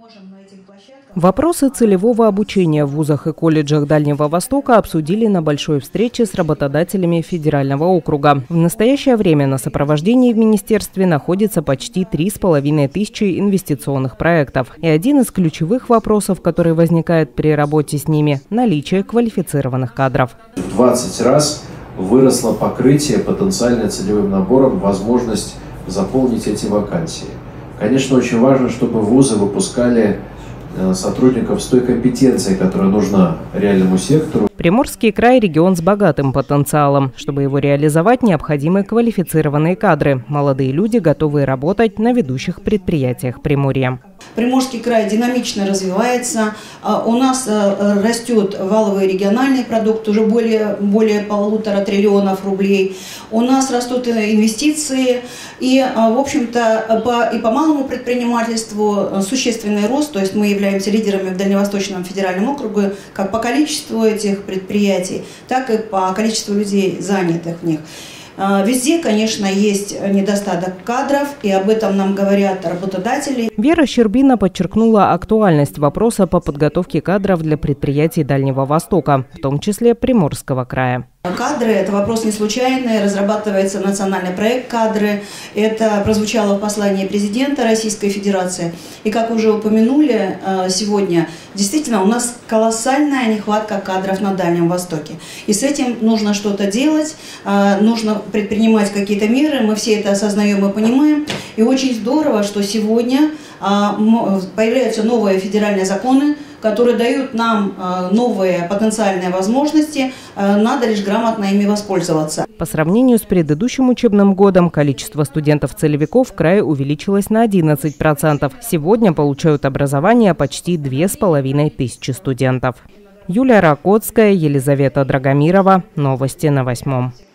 Вопросы целевого обучения в вузах и колледжах Дальнего Востока обсудили на большой встрече с работодателями федерального округа. В настоящее время на сопровождении в министерстве находится почти 3500 инвестиционных проектов. И один из ключевых вопросов, который возникает при работе с ними – наличие квалифицированных кадров. В 20 раз выросло покрытие потенциально целевым набором, возможность заполнить эти вакансии. Конечно, очень важно, чтобы вузы выпускали сотрудников с той компетенцией, которая нужна реальному сектору. Приморский край – регион с богатым потенциалом. Чтобы его реализовать, необходимы квалифицированные кадры. Молодые люди, готовые работать на ведущих предприятиях Приморья. Приморский край динамично развивается. У нас растет валовый региональный продукт, уже более 1,5 триллиона рублей. У нас растут инвестиции. И, в общем-то, по малому предпринимательству существенный рост. То есть мы являемся лидерами в Дальневосточном федеральном округе как по количеству этих предприятий, так и по количеству людей, занятых в них. Везде, конечно, есть недостаток кадров, и об этом нам говорят работодатели. Вера Щербина подчеркнула актуальность вопроса по подготовке кадров для предприятий Дальнего Востока, в том числе Приморского края. Кадры – это вопрос не случайный, разрабатывается национальный проект «Кадры». Это прозвучало в послании президента Российской Федерации. И, как уже упомянули сегодня, действительно у нас колоссальная нехватка кадров на Дальнем Востоке. И с этим нужно что-то делать, нужно предпринимать какие-то меры, мы все это осознаем и понимаем. И очень здорово, что сегодня появляются новые федеральные законы, которые дают нам новые потенциальные возможности, надо лишь грамотно ими воспользоваться. По сравнению с предыдущим учебным годом количество студентов-целевиков в крае увеличилось на 11%. Сегодня получают образование почти 2500 студентов. Юлия Ракотская, Елизавета Драгомирова. Новости на 8.